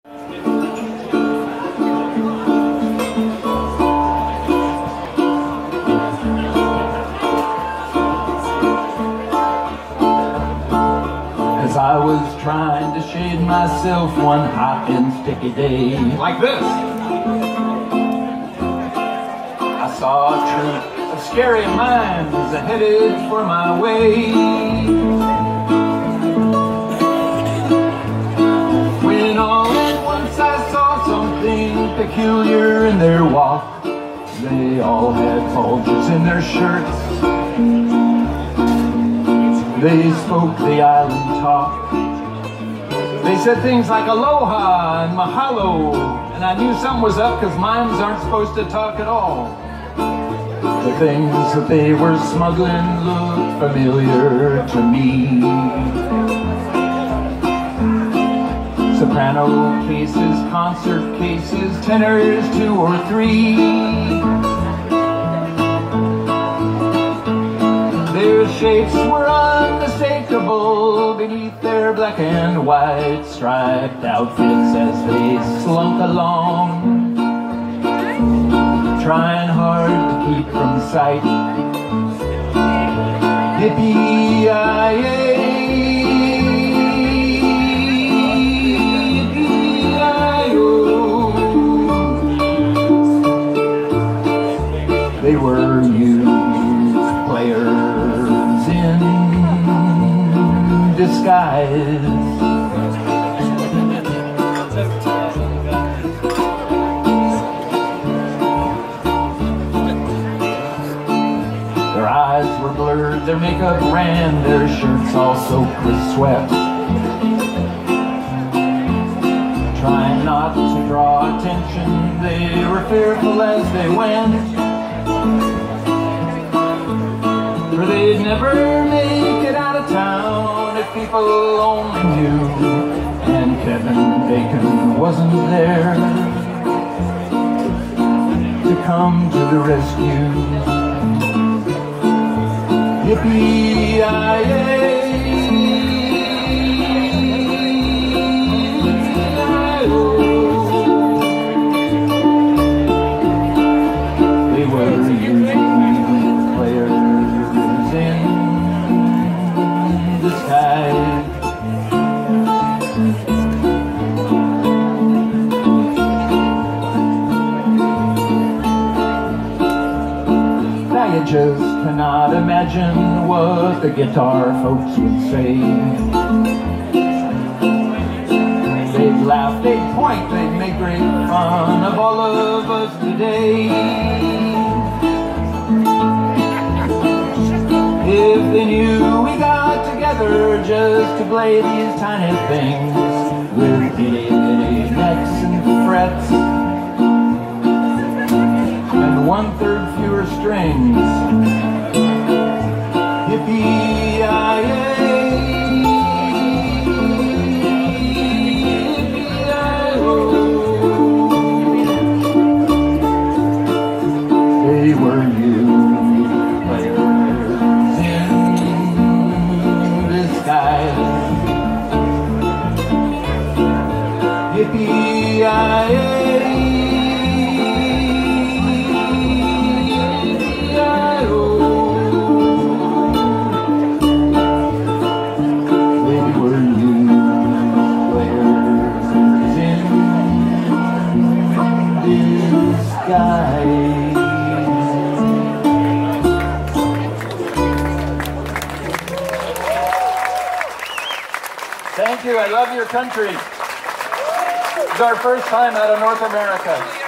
As I was trying to shade myself one hot and sticky day, Like this. I saw a troop of scary minds headed for my way. When all at once I saw something peculiar in their walk. They all had bulges in their shirts. They spoke the island talk. They said things like aloha and mahalo, and I knew something was up because mimes aren't supposed to talk at all. The things that they were smuggling looked familiar to me. Soprano cases, concert cases, tenors 2 or 3. Their shapes were unmistakable beneath their black and white striped outfits as they slunk along, trying hard to keep from sight. Yippee-yi-yay, yippee-yi-yo. They were youth players in disguise. Their eyes were blurred, their makeup ran, their shirts all soaked with sweat. Trying not to draw attention, they were fearful as they went, for they'd never make it out of town if people only knew. And Kevin Bacon wasn't there to come to the rescue. Yippee-yi-yay, yippee-yi-yo. They were youth players in disguise. Now you just cannot imagine what the guitar folks would say. They'd laugh, they'd point, they'd make great fun of all of us today. If they knew we got together just to play these tiny things with itty-bitty necks and frets and 1/3 fewer strings. Yippee-yi-yay, yippee-yi-yo. They were youth players in disguise. Yippee-yi-yay. Thank you. I love your country. It's our first time out of North America.